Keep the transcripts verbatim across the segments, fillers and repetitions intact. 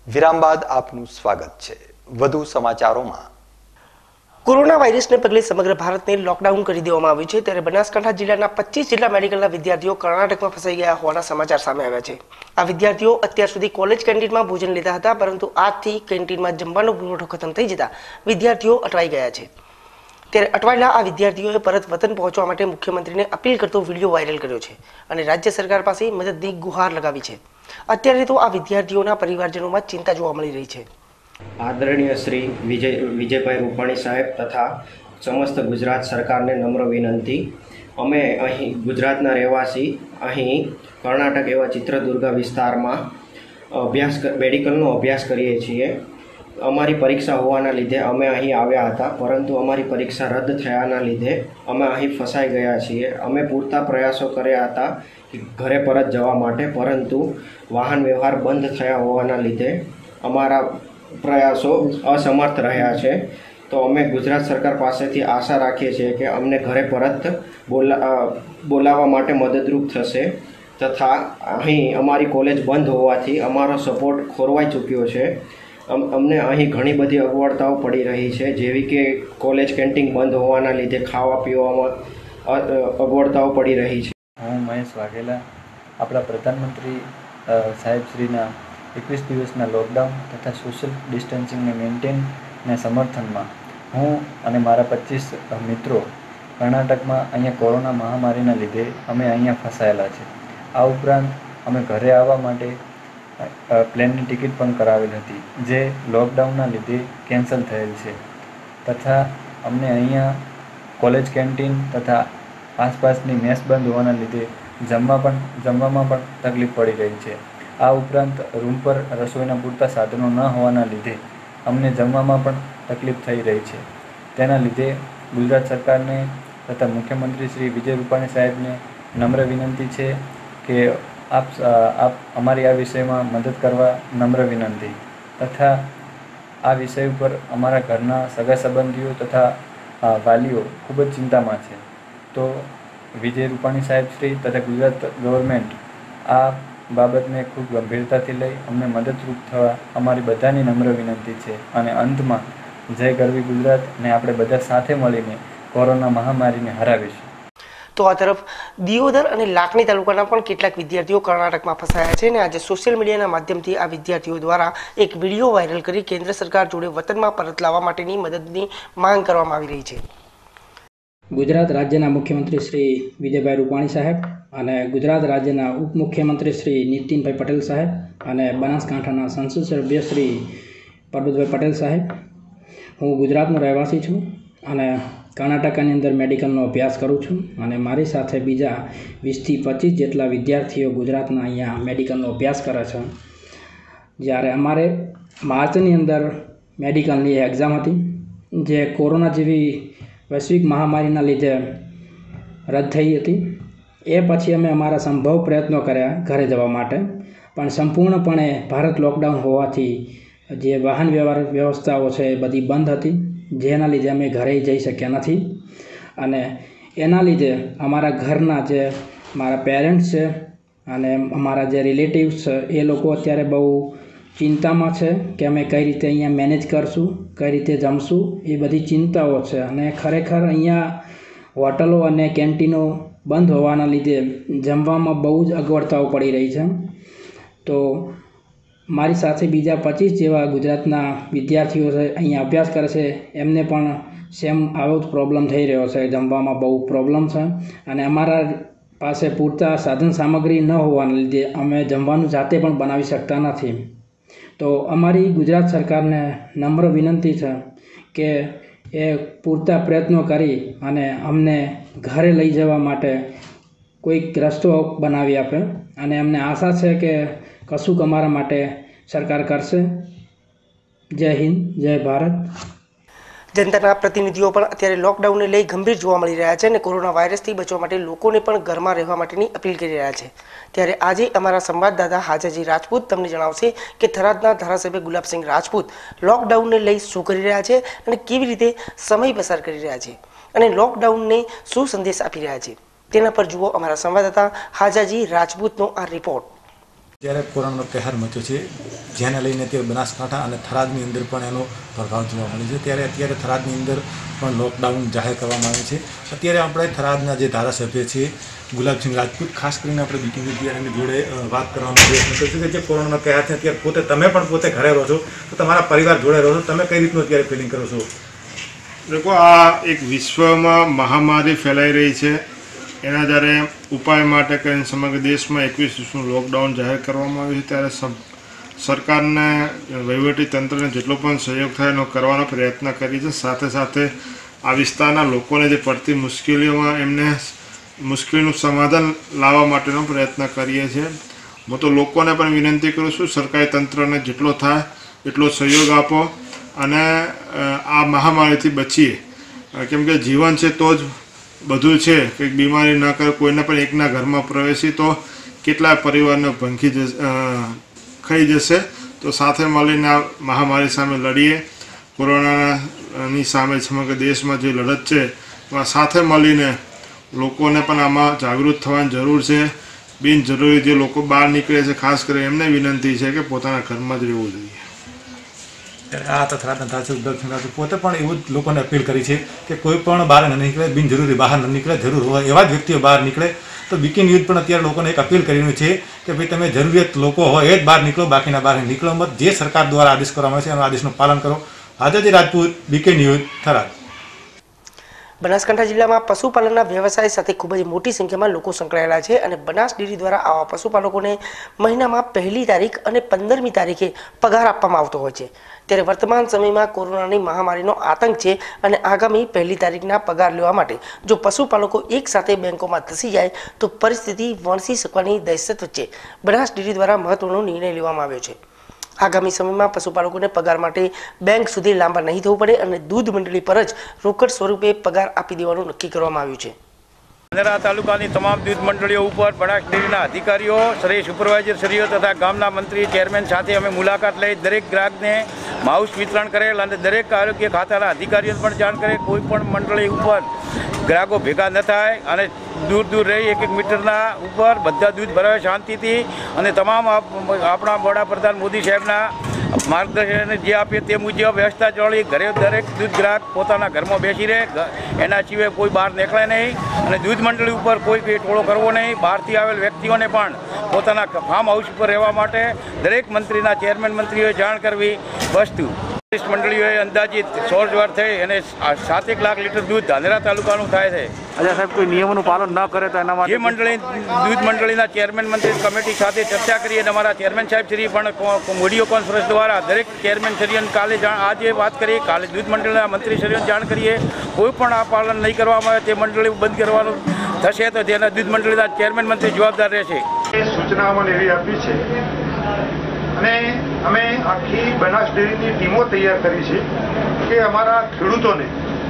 વિરામ બાદ આપનું સ્વાગત છે। વધુ સમાચારોમાં કોરોના વાયરસને પગલે સમગ્ર ભારતને લોકડાઉન કરી દેવામાં આવ્યું છે, ત્યારે બનાસકાંઠા જિલ્લાના પચીસ જેટલા મેડિકલના વિદ્યાર્થીઓ કર્ણાટકમાં ફસાઈ ગયા હોવાના સમાચાર સામે આવ્યા છે। આ વિદ્યાર્થીઓ અત્યાર સુધી કોલેજ કેન્ટીનમાં ભોજન લેતા હતા, પરંતુ આજથી કેન્ટીનમાં જમવાનો પુરવઠો ખતમ થઈ જતા વિદ્યાર્થીઓ અટવાઈ ગયા છે। ત્યારે અટવાયેલા આ વિદ્યાર્થીઓએ પરત વતન પહોંચવા માટે મુખ્યમંત્રીને અપીલ કરતો વિડીયો વાયરલ કર્યો છે અને રાજ્ય સરકાર પાસે મદદની ગુહાર લગાવી છે। અત્યારે તો આ વિદ્યાર્થીઓના પરિવારજનોમાં ચિંતા જોવા મળી રહી છે। आदरणीय श्री विजय विजयभाई रूपाणी साहेब तथा समस्त गुजरात सरकार ने नम्र विनंती। अमे अहीं गुजरातना रहेवासी अहीं कर्नाटक एवं चित्रदुर्गा विस्तार में अभ्यास मेडिकलनो अभ्यास करीए छीए। अमारी परीक्षा होवाना लीधे अमे अहीं आव्या हता, परंतु अमारी परीक्षा रद्द थयाना लीधे अमे अहीं फसाई गया छीए। अमे पूरता प्रयासों कर्या हता कि घरे परत जवा माटे, परंतु वाहन व्यवहार बंद थया होवाना लीधे अमारा प्रयासों असमर्थ रह्या छे। तो अमे गुजरात सरकार पासेथी आशा राखीए छीए कि अमने घरे परत बोला बोलावा माटे मददरूप थशे, तथा अहीं अमारी कॉलेज बंद होवाथी अमारो सपोर्ट खोरवाई चूक्यो छे। अम अमने अहीं घणी बधी अगवडताओ पड़ी रही है, जेवी के कॉलेज केन्टीन बंद होवाना लीधे खावा पीवामां अगवडताओ पड़ी रही है। हूँ महेश वाघेला अपना प्रधानमंत्री साहेबश्रीना एकवीस दिवसना लॉकडाउन तथा सोशल डिस्टन्सिंग ने मेन्टेन ने समर्थन में हूँ अने मारा पच्चीस मित्रों कर्नाटक में अहीं कोरोना महामारी लीधे अमे अहीं फसायेला छे। आ उपरांत अमे घरे आवा माटे प्लेननी टिकिट पण करावेल हती, जे लॉकडाउनना लीधे केन्सल थयेल छे। तथा अमने अहीं कॉलेज केन्टीन तथा आसपासनी मेस बंद होवाना लीधे जमवा पण जमवामां पण तकलीफ पड़ी रही है। आ उपरांत रूम पर रसोईना पूरता साधनों न होवाना लीधे अमने जमवामां पण तकलीफ थई रही है। तेना लीधे गुजरात सरकार ने तथा मुख्यमंत्री श्री विजय रूपाणी साहेब ने नम्र विनंती है कि आप आप अमारी आ विषय में मदद करवा नम्र विनंती। तथा आ विषय पर अमारा घरना सगा संबंधीओ तथा वालीओ खूब ज चिंता में है। तो विजय रूपाणी साहेब श्री तथा गुजरात गवर्नमेंट आ बाबत ने खूब गंभीरता थी लई अमने मददरूप थवा अमारी बधानी नम्र विनंती है। अने अंत में जय गरवी गुजरात ने आपणे बधा साथे मळीने कोरोना महामारी ने हरावीशुं। तो आ तरफ दियोदर और लाखनी तालुकाना पण केटलाक विद्यार्थीओ कर्नाटक में फसाया है ने आज सोशल मीडिया माध्यमथी आ विद्यार्थीओ द्वारा एक विडियो वायरल करी केन्द्र सरकार जोड़े वतन में परत लावा माटेनी मददनी मांग करवामां आवी रही छे। गुजरात राज्यना मुख्यमंत्री श्री विजयभाई रूपाणी साहेब અને ગુજરાત રાજ્યના ઉપમુખ્યમંત્રી શ્રી નીતિનભાઈ પટેલ સાહેબ અને બનાસકાંઠાના સંસદ સભ્ય શ્રી પરબતભાઈ પટેલ સાહેબ, હું ગુજરાતનો રહેવાસી છું અને કર્ણાટકની અંદર મેડિકલનો અભ્યાસ કરું છું અને મારી સાથે બીજા વીસથી પચીસ જેટલા વિદ્યાર્થીઓ ગુજરાતના અહીંયા મેડિકલનો અભ્યાસ કરે છે। જ્યારે અમારે માર્ચની અંદર મેડિકલની એક્ઝામ હતી, જે કોરોના જેવી વૈશ્વિક મહામારીના લીધે રદ થઈ હતી। એ પછી અમે અમારા સંભવ પ્રયત્નો કર્યા ઘરે જવા માટે, પણ સંપૂર્ણપણે ભારત લોકડાઉન હોવાથી જે વાહન વ્યવહાર વ્યવસ્થાઓ છે એ બધી બંધ હતી, જેના લીધે અમે ઘરે જઈ શક્યા નથી। અને એના લીધે અમારા ઘરના જે મારા પેરેન્ટ્સ છે અને અમારા જે રિલેટિવ્સ છે એ લોકો અત્યારે બહુ ચિંતામાં છે કે અમે કઈ રીતે અહીંયા મેનેજ કરશું, કઈ રીતે જમશું, એ બધી ચિંતાઓ છે। અને ખરેખર અહીંયા હોટલો અને કેન્ટીનો બંધ હોવાના લીધે જમવામાં બહુ જ અગવડતાઓ પડી રહી છે। તો મારી સાથે બીજા પચીસ જેવા ગુજરાતના વિદ્યાર્થીઓ છે અહીંયા અભ્યાસ કરે છે, એમને પણ સેમ આવો જ પ્રોબ્લેમ થઈ રહ્યો છે, જમવામાં બહુ પ્રોબ્લેમ છે। અને અમારા પાસે પૂરતા સાધન સામગ્રી ન હોવાના લીધે અમે જમવાનું જાતે પણ બનાવી શકતા નથી। તો અમારી ગુજરાત સરકારને નમ્ર વિનંતી છે કે એ પૂરતા પ્રયત્નો કરી અને અમને ઘરે લઈ જવા માટે કોઈક રસ્તો બનાવી આપે અને અમને આશા છે કે કશુંક અમારા માટે સરકાર કરશે। જય હિન્દ, જય ભારત। जनता प्रतिनिधिओ पण अत्यारे लॉकडाउन ने लई गंभीर जोवा मळी रह्या छे अने कोरोना वायरस थी बचवा माटे लोकोने पण घरमां रहेवा माटेनी अपील करी रह्या छे। त्यारे आजे अमारा संवाददाता हाजाजी राजपूत तमने जणावशे के थरादना धारासभ्य गुलाबसिंह राजपूत लॉकडाउन ने लई शुं करी रह्या छे अने केवी रीते समय पसार करी रह्या छे अने लॉकडाउन ने शुं संदेश आपी रह्या छे, तेना पर जुओ अमारा संवाददाता हाजाजी राजपूतनो आ रिपोर्ट। જ્યારે કોરોનાનો કહેર મચ્યો છે, જેને લઈને અત્યારે બનાસકાંઠા અને થરાદની અંદર પણ એનો પ્રભાવ જોવા મળે છે. ત્યારે અત્યારે થરાદની અંદર પણ લોકડાઉન જાહેર કરવામાં આવે છે. અત્યારે આપણે થરાદના જે ધારાસભ્ય છે ગુલાબસિંહ રાજપૂત, ખાસ કરીને આપણે બીટીવી એની જોડે વાત કરવાનો પ્રયત્ન કરીશું કે જે કોરોનાનો કહેર છે અત્યારે પોતે તમે પણ પોતે ઘરે રહો છો, તો તમારા પરિવાર જોડે રહો છો, તમે કઈ રીતનું અત્યારે ફિલિંગ કરો છો? देखो आ एक विश्वમાં મહામારી ફેલાઈ રહી છે, એના જ્યારે ઉપાય માટે કરીને સમગ્ર દેશમાં એકવીસ દિવસનું લોકડાઉન જાહેર કરવામાં આવ્યું છે, ત્યારે સરકારને વહીવટી તંત્રને જેટલો પણ સહયોગ થાય એનો કરવાનો પ્રયત્ન કરી છે. સાથે સાથે આ વિસ્તારના લોકોને જે પડતી મુશ્કેલીઓમાં એમને મુશ્કેલીનું સમાધાન લાવવા માટેનો પ્રયત્ન કરીએ છીએ. હું તો લોકોને પણ વિનંતી કરું છું, સરકારી તંત્રને જેટલો થાય એટલો સહયોગ આપો અને આ મહામારીથી બચીએ, કેમ કે જીવન છે તો જ બધું છે. કંઈક બીમારી ન કરે, કોઈને પણ એકના ઘરમાં પ્રવેશી તો કેટલા પરિવારને ભંખી જશે, ખાઈ જશે. તો સાથે મળીને આ મહામારી સામે લડીએ. કોરોનાની સામે સમગ્ર દેશમાં જે લડત છે એમાં સાથે મળીને લોકોને પણ આમાં જાગૃત થવાની જરૂર છે. બિનજરૂરી જે લોકો બહાર નીકળે છે, ખાસ કરીને એમને વિનંતી છે કે પોતાના ઘરમાં જ રહેવું જોઈએ. આ થરાદના ધારાસભ્ય ગુલાબસિંહ રાજપૂત પોતે પણ એવું જ લોકોને અપીલ કરી છે કે કોઈ પણ બહાર ન નીકળે, બિનજરૂરી બહાર ન નીકળે. જરૂર હોય એવા જ વ્યક્તિઓ બહાર નીકળે. તો બીકિન યુથ પણ અત્યારે લોકોને એક અપીલ કરી રહ્યું છે કે ભાઈ તમે જરૂરિયાત લોકો હોય એ જ બહાર નીકળો, બાકીના બહાર નીકળો મત. જે સરકાર દ્વારા આદેશ કરવામાં આવે છે એના આદેશનું પાલન કરો. આઝાદી રાજપૂત, બીકિન યુથ, થરાદ. બનાસકાંઠા જિલ્લામાં પશુપાલનના વ્યવસાય સાથે ખૂબ જ મોટી સંખ્યામાં લોકો સંકળાયેલા છે અને બનાસ ડેરી દ્વારા આવા પશુપાલકોને મહિનામાં પહેલી તારીખ અને પંદરમી તારીખે પગાર આપવામાં આવતો હોય છે. ત્યારે વર્તમાન સમયમાં કોરોનાની મહામારીનો આતંક છે અને આગામી પહેલી તારીખના પગાર લેવા માટે જો પશુપાલકો એક સાથે બેંકોમાં ધસી જાય તો પરિસ્થિતિ વણસી શકવાની દહેશત વચ્ચે બનાસ ડેરી દ્વારા મહત્વનો નિર્ણય લેવામાં આવ્યો છે. આગામી સમયમાં પશુપાલકોને પગાર માટે બેંક સુધી લાંબા નહીં થવું પડે અને દૂધ મંડળી પર જ રોકડ સ્વરૂપે પગાર આપી દેવાનું નક્કી કરવામાં આવ્યું છે. ધાનેરા તાલુકાની તમામ દૂધ મંડળીઓ ઉપર બનાસ ડેરીના અધિકારીઓ, શ્રી સુપરવાઇઝરશ્રીઓ તથા ગામના મંત્રી, ચેરમેન સાથે અમે મુલાકાત લઈ દરેક ગ્રાહકને માઉસ વિતરણ કરેલ અને દરેક આરોગ્ય ખાતાના અધિકારીઓને પણ જાણ કરે કોઈ પણ મંડળી ઉપર ગ્રાહકો ભેગા ન થાય અને દૂર દૂર રહી એક એક મીટરના ઉપર બધા દૂધ ભરાવે શાંતિથી. અને તમામ આપણા વડાપ્રધાન મોદી સાહેબના માર્ગદર્શન જે આપીએ તે મુજબ વ્યવસ્થા ચાલી ઘરે દરેક દૂધ ગ્રાહક પોતાના ઘરમાં બેસી રહે, એના સિવાય કોઈ બહાર નીકળે નહીં અને દૂધ મંડળી ઉપર કોઈ કોઈ ટોળો કરવો નહીં. બહારથી આવેલ વ્યક્તિઓને પણ પોતાના ફાર્મ હાઉસ ઉપર રહેવા માટે દરેક મંત્રીના ચેરમેન મંત્રીઓએ જાણ કરવી. વસ્તુ મંડળીઓએ અંદાજિત સોળ વાર થઈ અને સાતેક લાખ લીટર દૂધ ધાનેરા તાલુકાનું થાય છે. અચ્છા સાહેબ, કોઈ નિયમોનું પાલન ન કરે તો એના માટે જે મંડળી દૂધ મંડળીના ચેરમેન મંત્રી કમિટી સાથે ચર્ચા કરી અને અમારા ચેરમેન સાહેબ શ્રી પણ વિડીયો કોન્ફરન્સ દ્વારા દરેક ચેરમેન શ્રીઓને કાલે જાણ આજે વાત કરી, કાલે દૂધ મંડળીના મંત્રી શ્રીઓને જાણ કરીએ. કોઈ પણ આ પાલન નહીં કરવામાં આવે તે મંડળી બંધ કરવાનું થશે તો તેના દૂધ મંડળીના ચેરમેન મંત્રી જવાબદાર રહેશે. સૂચના અમને એવી આપી છે અને અમે આખી બનાસ ડેરીની ટીમો તૈયાર કરી છે કે અમારા ખેડૂતોને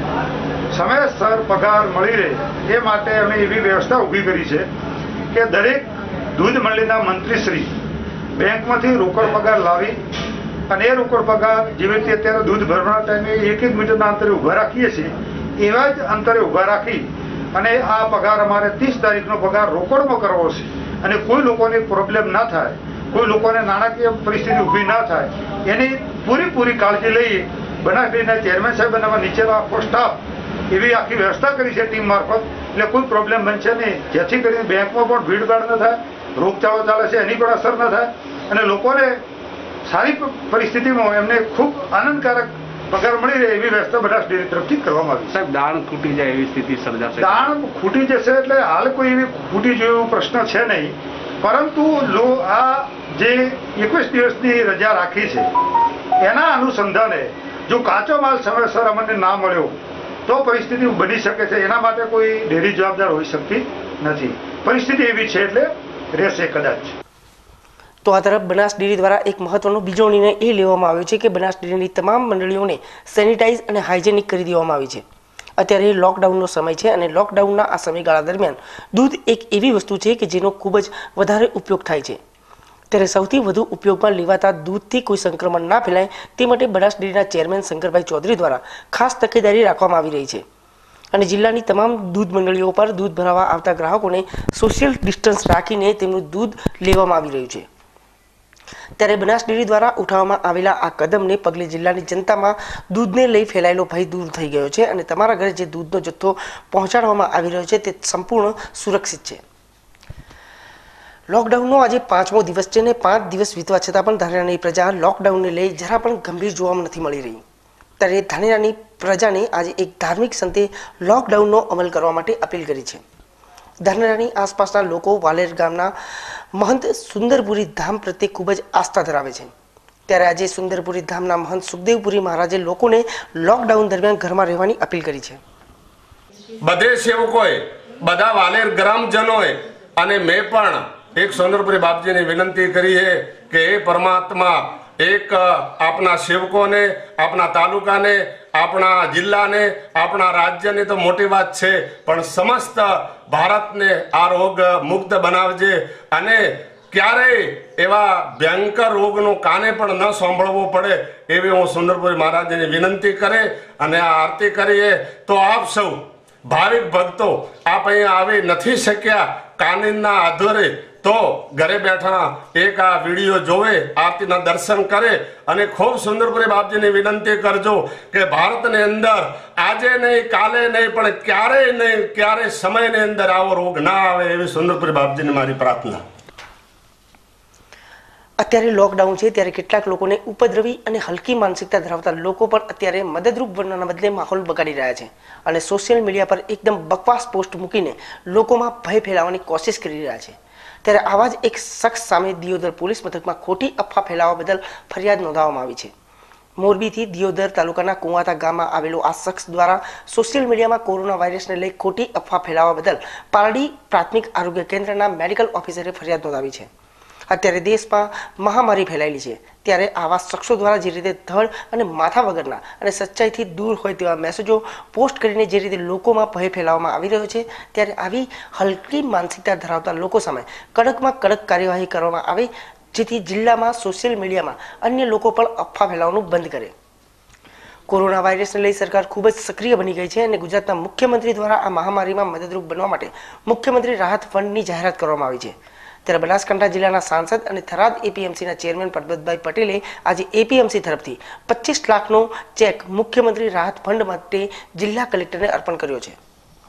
સમયસર પગાર મળી રહે એ માટે અમે એવી વ્યવસ્થા ઊભી કરી છે કે દરેક દૂધ મંડળીના મંત્રીશ્રી બેંકમાંથી રોકડ પગાર લાવી અને એ રોકડ પગાર જેવી રીતે અત્યારે દૂધ ભરવાના ટાઈમે એક એક મીટરના અંતરે ઊભા રાખીએ છીએ એવા જ અંતરે ઊભા રાખી અને આ પગાર અમારે ત્રીસ તારીખનો પગાર રોકડમાં કરવો છે અને કોઈ લોકોને પ્રોબ્લેમ ના થાય, કોઈ લોકોને નાણાકીય પરિસ્થિતિ ઊભી ના થાય એની પૂરેપૂરી કાળજી લઈએ. બનાસ ડેરીના ચેરમેન સાહેબ અને નીચેનો આખો સ્ટાફ એવી આખી વ્યવસ્થા કરી છે ટીમ મારફત, એટલે કોઈ પ્રોબ્લેમ બનશે નહીં, જેથી કરીને બેંકમાં પણ ભીડભાડ ન થાય, રોગચાળો ચાલે છે એની પણ અસર ન થાય અને લોકોને સારી પરિસ્થિતિમાં એમને ખૂબ આનંદકારક પગાર મળી રહે એવી વ્યવસ્થા બનાસ ડેરી તરફથી કરવામાં આવી. સાહેબ, દાણ ખૂટી જાય એવી સ્થિતિ સર્જાશે? દાણ ખૂટી જશે એટલે હાલ કોઈ એવી ખૂટી જેવો પ્રશ્ન છે નહીં, પરંતુ લો આ જે એકવીસ દિવસની રજા રાખી છે એના અનુસંધાને જો કાચો માલ સમયસર અમને ના મળ્યો તો પરિસ્થિતિ બની શકે છે. એના માટે કોઈ ડેરી જવાબદાર હોઈ શકતી નથી. પરિસ્થિતિ એવી છે એટલે રહેશે કદાચ. તો આ તરફ બનાસ ડેરી દ્વારા એક મહત્વનો બીજો નિર્ણય એ લેવામાં આવ્યો છે કે બનાસ ડેરીની તમામ મંડળીઓને સેનિટાઈઝ અને હાઇજેનિક કરી દેવામાં આવી છે. અત્યારે લોકડાઉનનો સમય છે અને લોકડાઉનના આ સમયગાળા દરમિયાન દૂધ એક એવી વસ્તુ છે કે જેનો ખૂબ જ વધારે ઉપયોગ થાય છે. ત્યારે સૌથી વધુ ઉપયોગમાં લેવાતા દૂધથી કોઈ સંક્રમણ ના ફેલાય તે માટે બનાસ ડેરીના ચેરમેન શંકરભાઈ ચૌધરી દ્વારા ખાસ તકેદારી રાખવામાં આવી રહી છે અને જિલ્લાની તમામ દૂધ મંડળીઓ પર દૂધ ભરાવા આવતા ગ્રાહકોને સોશિયલ ડિસ્ટન્સ રાખીને તેમનું દૂધ લેવામાં આવી રહ્યું છે. ત્યારે બનાસ ડેરી દ્વારા ઉઠાવવામાં આવેલા આ કદમને પગલે જિલ્લાની જનતામાં દૂધને લઈ ફેલાયેલો ભય દૂર થઈ ગયો છે અને તમારા ઘરે જે દૂધનો જથ્થો પહોંચાડવામાં આવી રહ્યો છે તે સંપૂર્ણ સુરક્ષિત છે। લોકડાઉનનો આજે પાંચમો દિવસ છે અને પાંચ દિવસ વીતવા છતાં પણ ધાનેરાની પ્રજા લોકડાઉનને લઈ જરા પણ ગંભીર જોવા નથી મળી રહી। ત્યારે ધાનેરાની પ્રજાને આજે એક ધાર્મિક સંતે લોકડાઉનનો અમલ કરવા માટે અપીલ કરી છે। ધાનેરાની આસપાસના લોકો વાલેર ગામના મહંત સુંદરપુરી ધામ પ્રત્યે ખૂબ જ આસ્થા ધરાવે છે। ત્યારે આજે સુંદરપુરી ધામના મહંત સુખદેવપુરી મહારાજે લોકોને લોકડાઉન દરમિયાન ઘરમાં રહેવાની અપીલ કરી છે। બધે સેવકોએ બધા વાલેર ગ્રામજનોએ અને મેં પણ એક સુંદરપુરી બાપજીને વિનંતી કરી છે કે એ પરમાત્મા એક આપણા સેવકોને, આપણા તાલુકાને, આપણા જિલ્લાને, આપણા રાજ્યને તો મોટી વાત છે, પણ સમસ્ત ભારતને આ રોગ મુક્ત બનાવજે અને ક્યારેય એવા ભયંકર રોગનો કાને પણ ન સાંભળવો પડે એવી હું સુંદરપુરી મહારાજને વિનંતી કરે અને આ આરતી કરીએ। તો આપ સૌ ભાવિક ભક્તો આપ અહીંયા આવી નથી શક્યા કાનૂનના આધારે તો ઘરે બેઠા એક આ વિડીયો જોવે, આરતીના દર્શન કરે અને ખૂબ સુંદરપુરી બાપજીને વિનંતી કરજો કે ભારતની અંદર આજે નહીં, કાલે નહીં, પણ ક્યારેય નહીં, ક્યારે સમયની અંદર આવો રોગ ના આવે એવી સુંદરપુરી બાપજીને મારી પ્રાર્થના। અત્યારે લોકડાઉન છે ત્યારે કેટલાક લોકોને ઉપદ્રવી અને હલકી માનસિકતા ધરાવતા લોકો પણ અત્યારે મદદરૂપ બનવાના બદલે માહોલ બગાડી રહ્યા છે અને સોશિયલ મીડિયા પર એકદમ બકવાસ પોસ્ટ મૂકીને લોકોમાં ભય ફેલાવવાની કોશિશ કરી રહ્યા છે। ત્યારે આવા જ એક શખ્સ સામે દિયોદર પોલીસ મથકમાં ખોટી અફવા ફેલાવવા બદલ ફરિયાદ નોંધાવવામાં આવી છે। મોરબીથી દિયોદર તાલુકાના કુંવાતા ગામમાં આવેલો આ શખ્સ દ્વારા સોશિયલ મીડિયામાં કોરોના વાયરસને લઈ ખોટી અફવા ફેલાવવા બદલ પારડી પ્રાથમિક આરોગ્ય કેન્દ્રના મેડિકલ ઓફિસરે ફરિયાદ નોંધાવી છે। અત્યારે દેશમાં મહામારી ફેલાયેલી છે ત્યારે આવા શખ્સો દ્વારા જે રીતે ધડ અને માથા વગરના અને સચ્ચાઈથી દૂર હોય તેવા મેસેજો પોસ્ટ કરીને જે રીતે લોકોમાં ભય ફેલાવવામાં આવી રહ્યો છે ત્યારે આવી હલકી માનસિકતા ધરાવતા લોકો સામે કડકમાં કડક કાર્યવાહી કરવામાં આવે જેથી જિલ્લામાં સોશિયલ મીડિયામાં અન્ય લોકો પણ અફવા ફેલાવવાનું બંધ કરે। કોરોના વાયરસને લઈ સરકાર ખૂબ જ સક્રિય બની ગઈ છે અને ગુજરાતના મુખ્યમંત્રી દ્વારા આ મહામારીમાં મદદરૂપ બનવા માટે મુખ્યમંત્રી રાહત ફંડની જાહેરાત કરવામાં આવી છે। ત્યારે બનાસકાંઠા જિલ્લાના સાંસદ અને થરાદ એપીએમસીના ચેરમેન પરબતભાઈ પટેલે આજે એપીએમસી તરફથી પચીસ લાખનો ચેક મુખ્યમંત્રી રાહત ફંડ માટે જિલ્લા કલેક્ટરને અર્પણ કર્યો છે।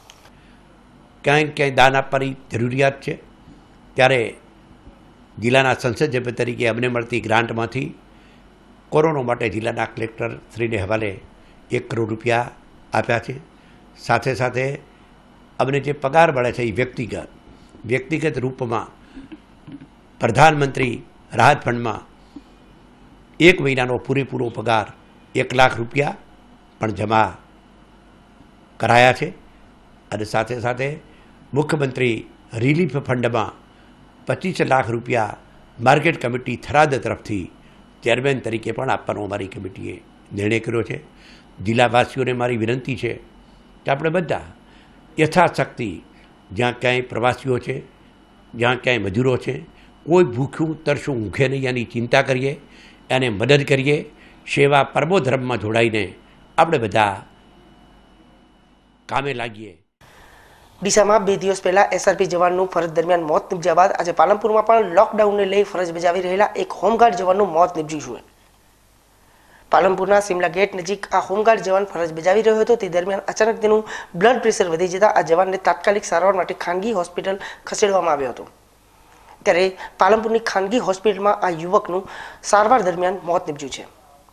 ક્યાંય ક્યાંય દાન આપવાની જરૂરિયાત છે ત્યારે જિલ્લાના સંસદ સભ્ય તરીકે અમને મળતી ગ્રાન્ટમાંથી કોરોના માટે જિલ્લાના કલેક્ટર શ્રીને હવાલે એક કરોડ રૂપિયા આપ્યા છે। સાથે સાથે અમને જે પગાર મળે છે એ વ્યક્તિગત વ્યક્તિગત રૂપમાં પ્રધાનમંત્રી રાહત ફંડમાં એક મહિનાનો પૂરેપૂરો પગાર એક લાખ રૂપિયા પણ જમા કરાયા છે અને સાથે સાથે મુખ્યમંત્રી રિલીફ ફંડમાં પચીસ લાખ રૂપિયા માર્કેટ કમિટી થરાદ તરફથી ચેરમેન તરીકે પણ આપવાનો અમારી કમિટીએ નિર્ણય કર્યો છે। જિલ્લાવાસીઓને મારી વિનંતી છે કે આપણે બધા યથાશક્તિ જ્યાં ક્યાંય પ્રવાસીઓ છે, જ્યાં ક્યાંય મજૂરો છે, કોઈ ભૂખ્યું તરશું ઊંઘે નહીં એની ચિંતા કરીએ, એને મદદ કરીએ, સેવા પરમો ધર્મમાં જોડાઈને આપણે બધા કામે લાગીએ। ડીસામાં બે દિવસ પહેલા એસઆરપી જવાનનું ફરજ દરમિયાન મોત નિપજ્યા બાદ આજે પાલનપુરમાં પણ લોકડાઉનને લઈ ફરજ બજાવી રહેલા એક હોમગાર્ડ જવાનનું મોત નિપજ્યું છે। પાલનપુરના સિમલા ગેટ નજીક આ હોમગાર્ડ જવાન ફરજ બજાવી રહ્યો હતો તે દરમિયાન અચાનક તેનું બ્લડ પ્રેશર વધી જતા આ જવાનને તાત્કાલિક સારવાર માટે ખાનગી હોસ્પિટલ ખસેડવામાં આવ્યો હતો। ત્યારે પાલનપુરની ખાનગી હોસ્પિટલમાં આ યુવકનું સારવાર દરમિયાન મોત નિપજ્યું છે।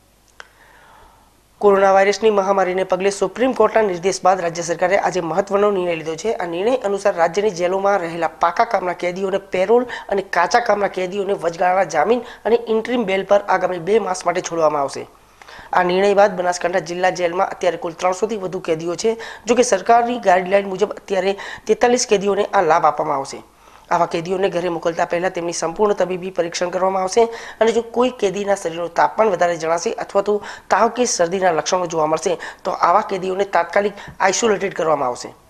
કોરોના વાયરસની મહામારીને પગલે સુપ્રીમ કોર્ટના નિર્દેશ બાદ રાજ્ય સરકારે આજે મહત્વનો નિર્ણય લીધો છે। આ નિર્ણય અનુસાર રાજ્યની જેલોમાં રહેલા પાકા કામના કેદીઓને પેરોલ અને કાચા કામના કેદીઓને વચગાળાના જામીન અને ઇન્ટરીમ બેલ પર આગામી બે માસ માટે છોડવામાં આવશે। આ નિર્ણય બાદ બનાસકાંઠા જિલ્લા જેલમાં અત્યારે કુલ ત્રણસોથી વધુ કેદીઓ છે। જો કે સરકારની ગાઈડલાઈન મુજબ અત્યારે તેતાલીસ કેદીઓને આ લાભ આપવામાં આવશે। આવા કેદીઓને ઘરે મોકલતા પહેલા તેમની સંપૂર્ણ તબીબી પરીક્ષણ કરવામાં આવશે અને જો કોઈ કેદીના શરીરનું તાપમાન વધારે જણાશે અથવા તો તાવ કે શરદીના લક્ષણો જોવા મળશે તો આવા કેદીઓને તાત્કાલિક આઇસોલેટેડ કરવામાં આવશે।